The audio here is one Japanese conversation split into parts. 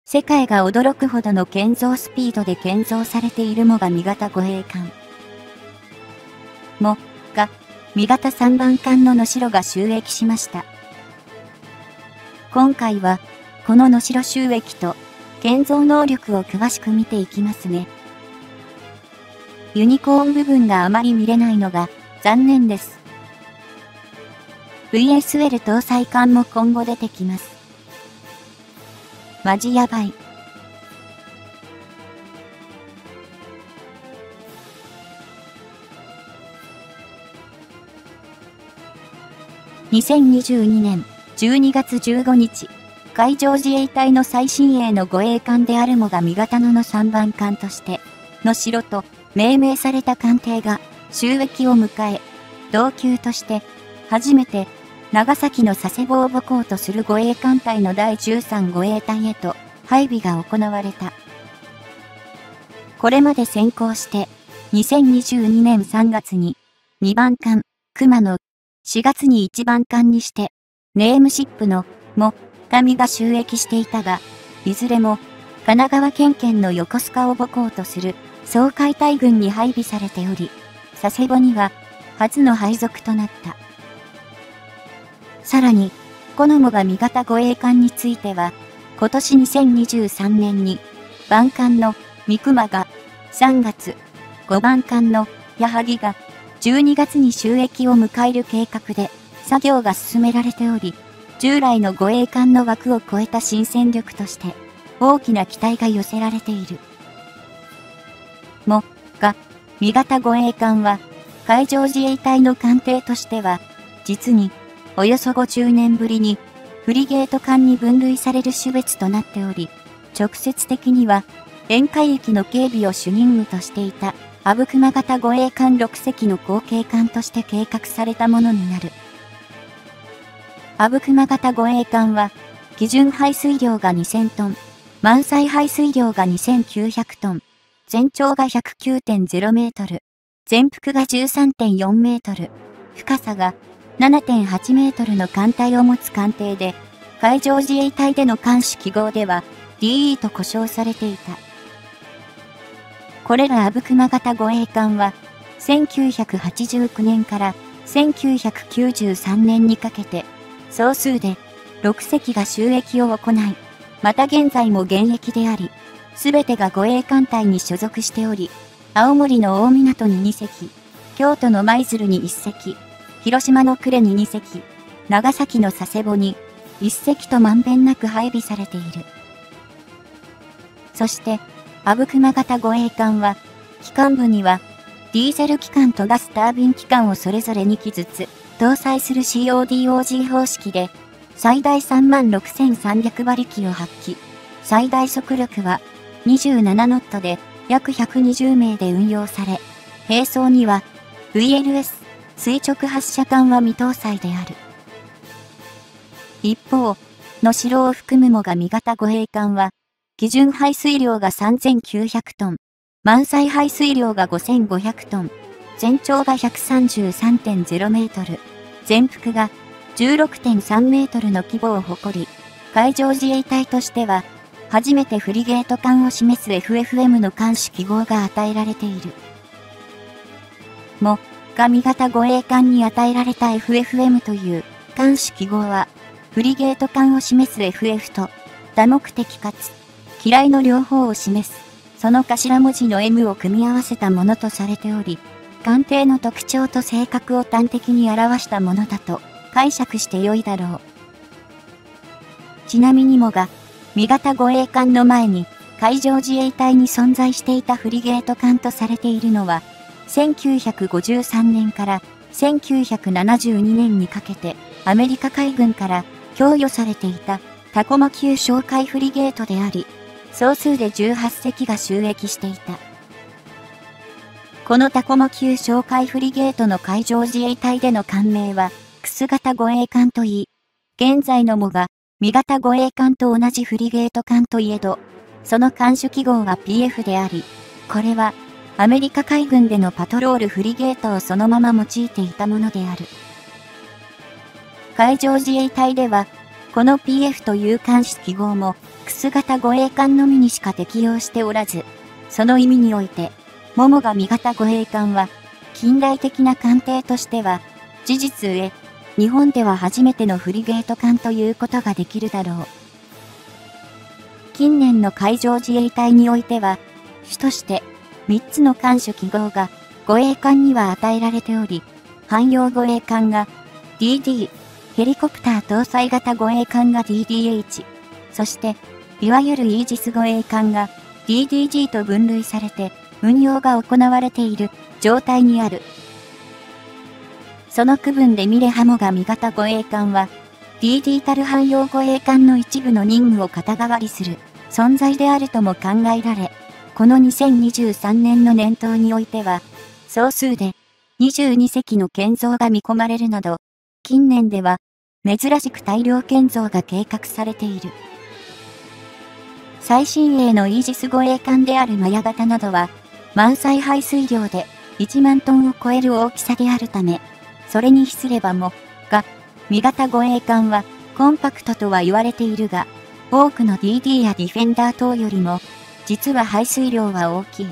世界が驚くほどの建造スピードで建造されている最上型護衛艦。三型3番艦の能代が就役しました。今回は、この能代就役と、建造能力を詳しく見ていきますね。ユニコーン部分があまり見れないのが残念です。VSL 搭載艦も今後出てきます。マジやばい。2022年12月15日、海上自衛隊の最新鋭の護衛艦である最上型の3番艦として、能代と命名された艦艇が就役を迎え、同級として初めて長崎の佐世保を母港とする護衛艦隊の第13護衛隊へと配備が行われた。これまで先行して、2022年3月に2番艦熊野、4月に1番艦にして、ネームシップの上が就役していたが、いずれも神奈川県警の横須賀を母港とする掃海隊群に配備されており、佐世保には初の配属となった。さらに、この最上型護衛艦については、今年2023年に、番艦の三熊が3月、5番艦の矢作が12月に就役を迎える計画で作業が進められており、従来の護衛艦の枠を超えた新戦力として大きな期待が寄せられている。三型護衛艦は海上自衛隊の艦艇としては実におよそ50年ぶりにフリゲート艦に分類される種別となっており、直接的には沿海域の警備を主任務としていた阿武隈型護衛艦6隻の後継艦として計画されたものになる。阿武隈型護衛艦は、基準排水量が2000トン、満載排水量が2900トン、全長が 109.0 メートル、全幅が 13.4 メートル、深さが 7.8 メートルの艦隊を持つ艦艇で、海上自衛隊での艦種記号では DE と呼称されていた。これら阿武隈型護衛艦は、1989年から1993年にかけて、総数で6隻が就役を行い、また現在も現役であり、すべてが護衛艦隊に所属しており、青森の大港に2隻、京都の舞鶴に1隻、広島の呉に2隻、長崎の佐世保に1隻とまんべんなく配備されている。そして、阿武隈型護衛艦は、機関部には、ディーゼル機関とガスタービン機関をそれぞれ2機ずつ、搭載する CODOG 方式で、最大36,300馬力を発揮。最大速力は27ノットで約120名で運用され、並走には VLS 垂直発射管は未搭載である。一方、能代を含む最上型護衛艦は、基準排水量が3900トン、満載排水量が5500トン、全長が 133.0 メートル、全幅が 16.3 メートルの規模を誇り、海上自衛隊としては、初めてフリゲート艦を示す FFM の艦種記号が与えられている。最上型護衛艦に与えられた FFM という艦種記号は、フリゲート艦を示す FF と、多目的かつ、機雷の両方を示す、その頭文字の M を組み合わせたものとされており、艦艇の特徴と性格を端的に表したものだと解釈してよいだろう。ちなみに最上型護衛艦の前に海上自衛隊に存在していたフリゲート艦とされているのは、1953年から1972年にかけてアメリカ海軍から供与されていたタコマ級哨戒フリゲートであり、総数で18隻が就役していた。このタコマ級哨戒フリゲートの海上自衛隊での艦名は、クス型護衛艦といい、現在の最上型護衛艦と同じフリゲート艦といえど、その艦種記号は PF であり、これはアメリカ海軍でのパトロールフリゲートをそのまま用いていたものである。海上自衛隊では、この PF という艦種記号も X 型護衛艦のみにしか適用しておらず、その意味において、モモガミ型護衛艦は、近代的な艦艇としては、事実上、日本では初めてのフリゲート艦ということができるだろう。近年の海上自衛隊においては、主として3つの艦種記号が護衛艦には与えられており、汎用護衛艦が DD、ヘリコプター搭載型護衛艦が DDH、そしていわゆるイージス護衛艦が DDG と分類されて運用が行われている状態にある。その区分でミレハモガミ型護衛艦は DD たる汎用護衛艦の一部の任務を肩代わりする存在であるとも考えられ、この2023年の年頭においては、総数で22隻の建造が見込まれるなど、近年では珍しく大量建造が計画されている。最新鋭のイージス護衛艦であるマヤ型などは、満載排水量で1万トンを超える大きさであるため、それに比すればも、ミ型護衛艦はコンパクトとは言われているが、多くの DD やディフェンダー等よりも、実は排水量は大きい。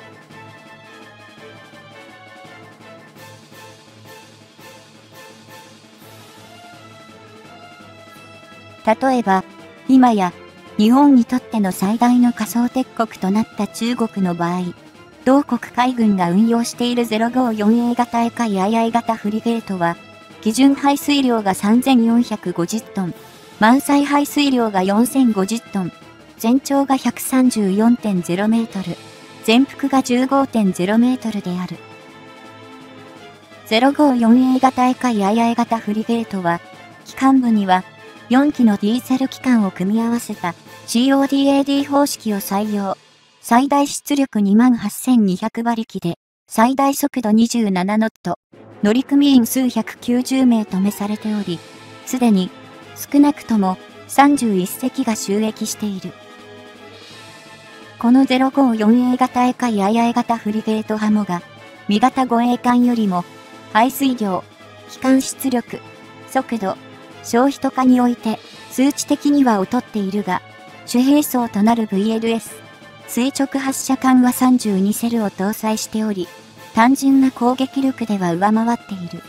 例えば、今や日本にとっての最大の仮想敵国となった中国の場合、同国海軍が運用している 054A 型エカイ II 型フリゲートは、基準排水量が3450トン、満載排水量が4050トン、全長が 134.0 メートル、全幅が 15.0 メートルである。054A 型エカイ II 型フリゲートは、機関部には4機のディーゼル機関を組み合わせた CODAD 方式を採用。最大出力28200馬力で、最大速度27ノット、乗組員数190名止めされており、すでに少なくとも31隻が就役している。この 054A 型エカイ II 型フリゲートハモが、ミ型護衛艦よりも、排水量、機関出力、速度、消費とかにおいて、数値的には劣っているが、主兵装となる VLS、垂直発射管は32セルを搭載しており、単純な攻撃力では上回っている。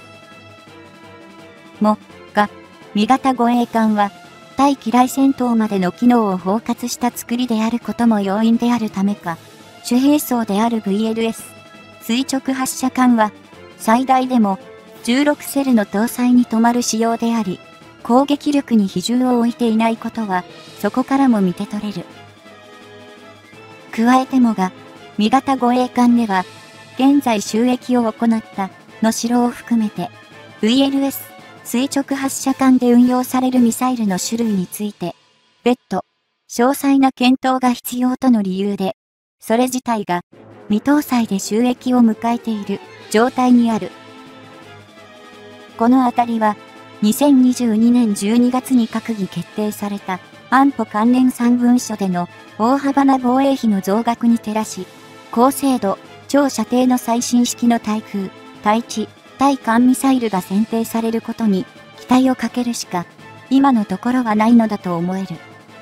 ミ型護衛艦は、対機雷戦闘までの機能を包括した作りであることも要因であるためか、主兵装である VLS、垂直発射管は、最大でも16セルの搭載に止まる仕様であり、攻撃力に比重を置いていないことは、そこからも見て取れる。加えてもミ型護衛艦では、現在就役を行った能代を含めて、VLS、垂直発射管で運用されるミサイルの種類について、別途、詳細な検討が必要との理由で、それ自体が未搭載で就役を迎えている状態にある。このあたりは、2022年12月に閣議決定された安保関連3文書での大幅な防衛費の増額に照らし、高精度、超射程の最新式の対空、対地、対艦ミサイルが選定されることに期待をかけるしか、今のところはないのだと思える。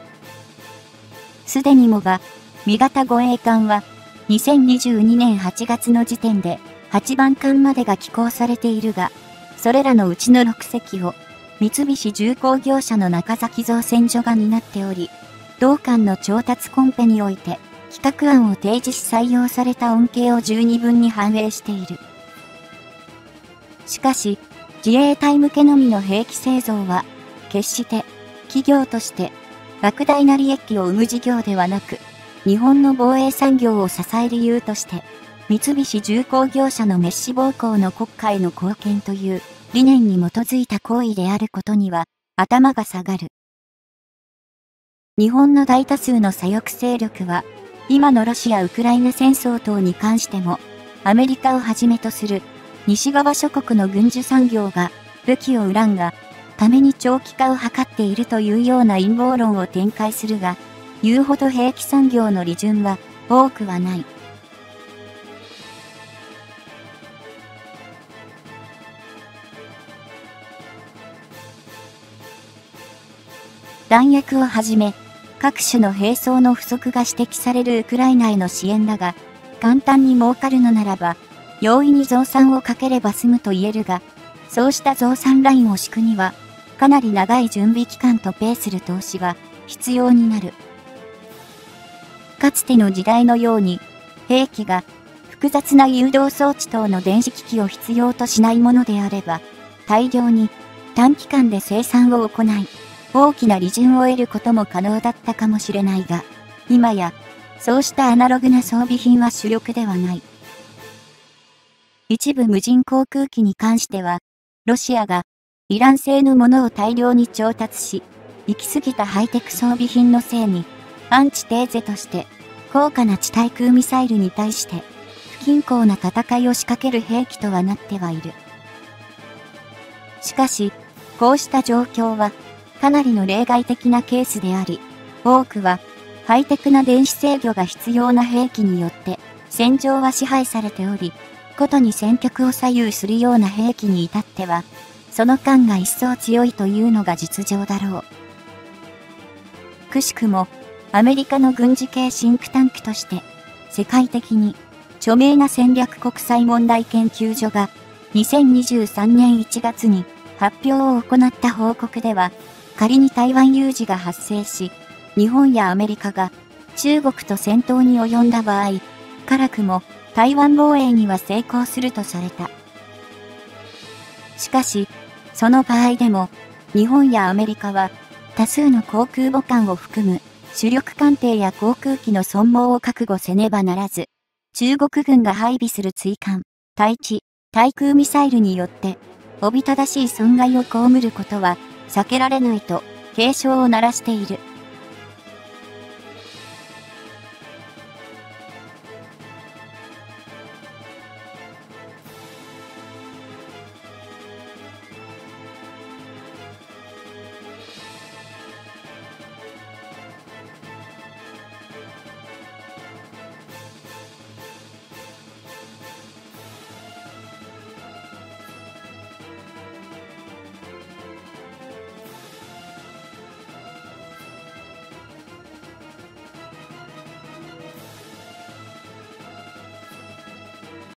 すでにもミ型護衛艦は、2022年8月の時点で8番艦までが寄港されているが、それらのうちの6隻を、三菱重工業者の中崎造船所が担っており、同艦の調達コンペにおいて、企画案を提示し採用された恩恵を十二分に反映している。しかし、自衛隊向けのみの兵器製造は、決して、企業として、莫大な利益を生む事業ではなく、日本の防衛産業を支える理由として、三菱重工業者の滅私暴行の国家への貢献という理念に基づいた行為であることには、頭が下がる。日本の大多数の左翼勢力は、今のロシア・ウクライナ戦争等に関しても、アメリカをはじめとする西側諸国の軍需産業が武器を売らんがために長期化を図っているというような陰謀論を展開するが、言うほど兵器産業の利潤は多くはない。弾薬をはじめ、 各種の兵装の不足が指摘されるウクライナへの支援だが、簡単に儲かるのならば、容易に増産をかければ済むと言えるが、そうした増産ラインを敷くには、かなり長い準備期間とペイする投資が必要になる。かつての時代のように、兵器が複雑な誘導装置等の電子機器を必要としないものであれば、大量に短期間で生産を行い、大きな利潤を得ることも可能だったかもしれないが、今や、そうしたアナログな装備品は主力ではない。一部無人航空機に関しては、ロシアがイラン製のものを大量に調達し、行き過ぎたハイテク装備品のせいに、アンチテーゼとして、高価な地対空ミサイルに対して、不均衡な戦いを仕掛ける兵器とはなってはいる。しかし、こうした状況は、かなりの例外的なケースであり、多くは、ハイテクな電子制御が必要な兵器によって、戦場は支配されており、ことに戦局を左右するような兵器に至っては、その感が一層強いというのが実情だろう。くしくも、アメリカの軍事系シンクタンクとして、世界的に著名な戦略国際問題研究所が、2023年1月に発表を行った報告では、仮に台湾有事が発生し、日本やアメリカが中国と戦闘に及んだ場合、辛くも台湾防衛には成功するとされた。しかし、その場合でも、日本やアメリカは多数の航空母艦を含む主力艦艇や航空機の損耗を覚悟せねばならず、中国軍が配備する追艦、対地、対空ミサイルによって、おびただしい損害を被ることは避けられないと警鐘を鳴らしている。